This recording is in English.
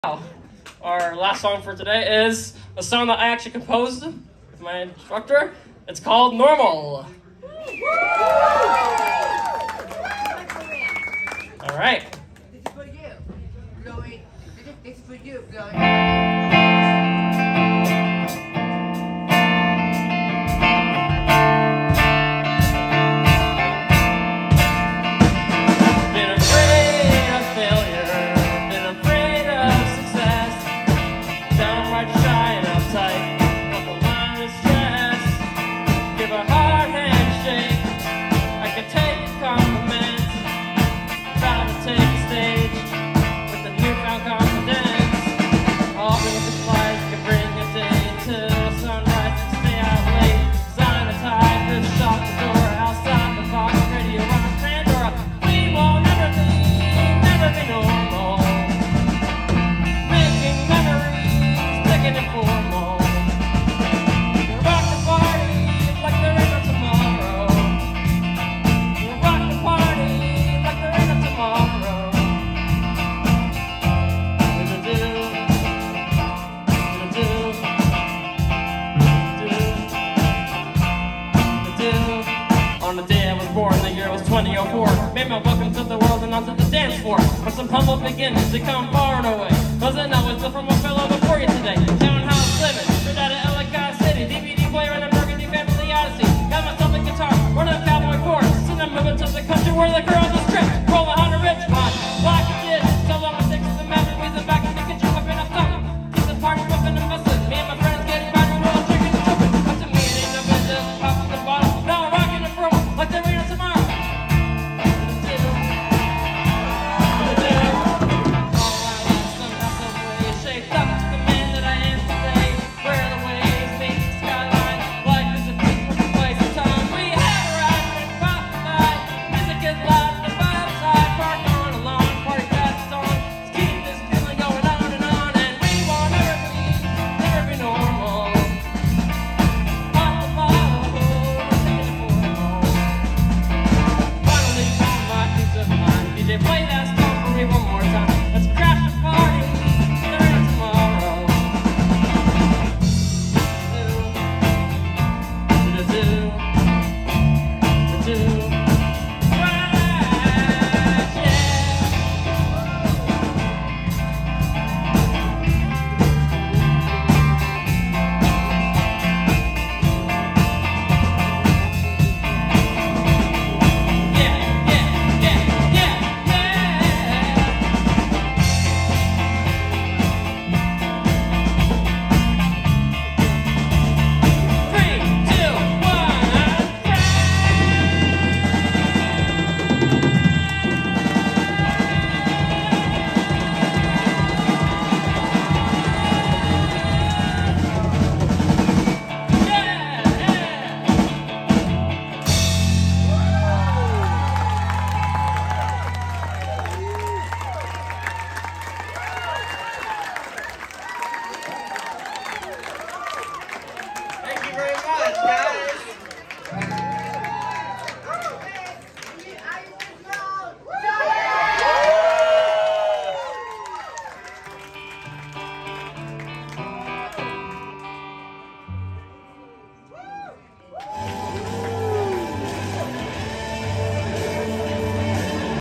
Our last song for today is a song that I actually composed with my instructor. It's called Normal. All right. This is for you, Chloe. This is for you, Chloe. On the day I was born, the year was 2004. Made my welcome to the world and onto the dance floor. But some humble beginnings to come far and away.